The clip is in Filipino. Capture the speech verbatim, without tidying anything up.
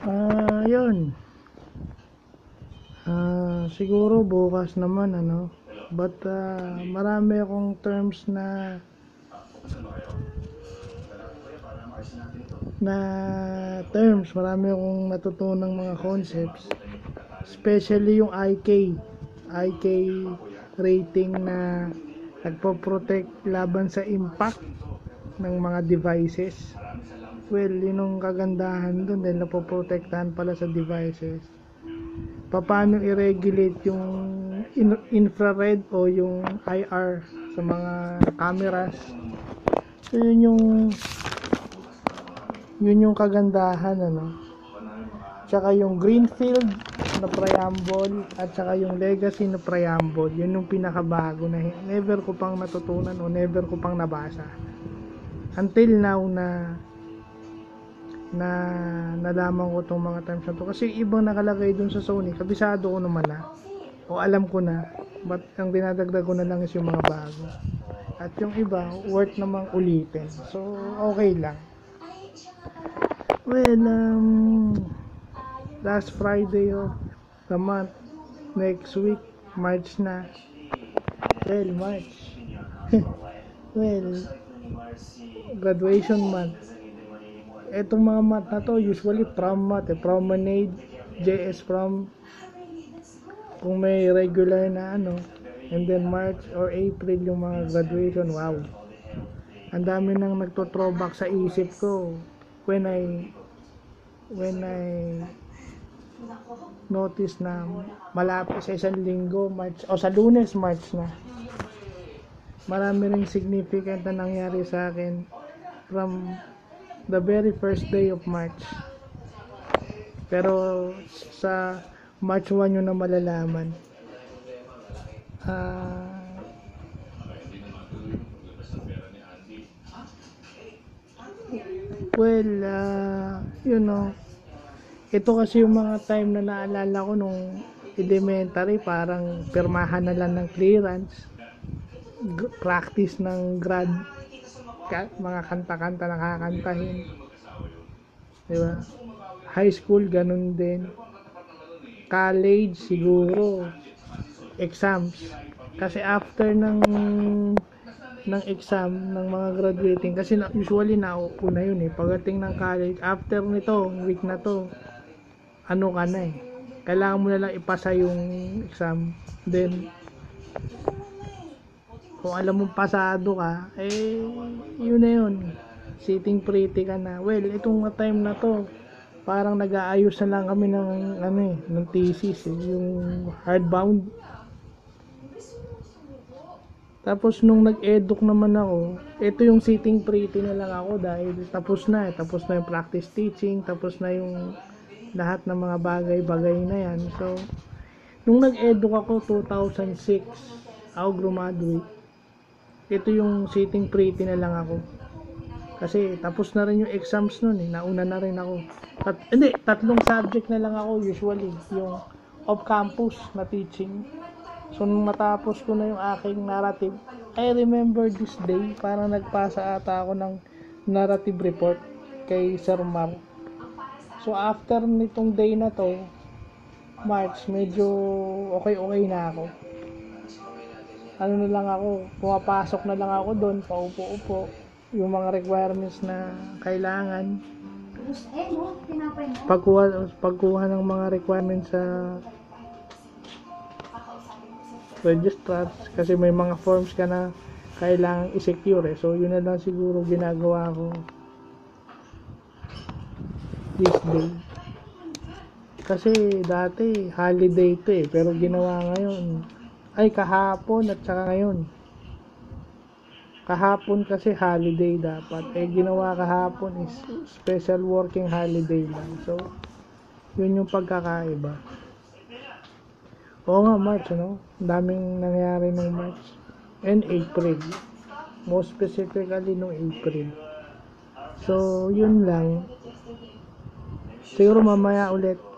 Ah, yun. Ah, siguro bukas naman ano. But ah, marami akong terms na na terms, marami akong natutunang mga concepts. Especially yung I K. I K rating na nagpo-protect laban sa impact ng mga devices. Well, yun ang kagandahan dun dahil napoprotektahan pala sa devices. Paano i-regulate yung in- infrared o yung I R sa mga cameras. So yun yung yun yung kagandahan ano. Tsaka yung Greenfield na preamble at saka yung Legacy na preamble, yun yung pinakabago na never ko pang natutunan o never ko pang nabasa until now na na nalaman ko tong mga terms na to. Kasi ibang nakalagay dun sa Sony, kabisado ko naman na o alam ko na, but ang dinadagdag ko na lang is yung mga bago at yung iba worth namang ulitin, so okay lang. Well, um last Friday of the month, next week March na. Well, March. Well, graduation month. Etong mga month na to usually prom month, eh. Promenade, J S prom kung may regular na ano, and then March or April yung mga graduation. Wow, ang dami nang nagto-throwback sa isip ko when I when I notice na malapit sa isang linggo March o sa Lunes March na. Marami ring significant na nangyari sa akin from the very first day of March, pero sa March one yun na malalaman. uh, well uh, you know, ito kasi yung mga time na naalala ko nung elementary, parang pirmahan na lang ng clearance, G- practice ng grad, ka- mga kanta-kanta na kakantahin, diba? High school ganun din, college siguro exams, kasi after ng ng exam ng mga graduating, kasi na, usually nauuna yun eh pagdating ng college. After nito week na to, ano ka na eh, kailangan mo na lang ipasa yung exam, then kung alam mong pasado ka, eh yun na yun, sitting pretty ka na. Well, itong time na to parang nag-aayos na lang kami ng ano eh, ng thesis eh, yung hardbound. Tapos nung nag-eduk naman ako, ito yung sitting pretty na lang ako dahil tapos na eh, tapos na yung practice teaching, tapos na yung lahat ng mga bagay-bagay na yan. So nung nag-eduk ako two thousand six, ako graduate, ito yung sitting pretty na lang ako kasi tapos na rin yung exams nun eh, nauna na rin ako. Tat hindi, tatlong subject na lang ako usually, yung off campus na teaching. So nung matapos ko na yung aking narrative, I remember this day, parang nagpasa ata ako ng narrative report kay Sir Mar. So after nitong day na to, March, medyo okay-okay na ako. Ano na lang ako, pumapasok na lang ako doon, paupo-upo, yung mga requirements na kailangan. Pagkuha, pagkuha ng mga requirements sa registrars, kasi may mga forms ka na kailangan i-secure eh. So yun na lang siguro ginagawa ko this day. Kasi dati holiday to eh, pero ginawa ngayon, ay kahapon at saka ngayon. Kahapon kasi holiday dapat, eh ginawa kahapon is special working holiday lang. So yun yung pagkakaiba. Oo nga, March, ano? Daming nangyari nung March and April, most specifically nung April. So yun lang, siguro mamaya ulit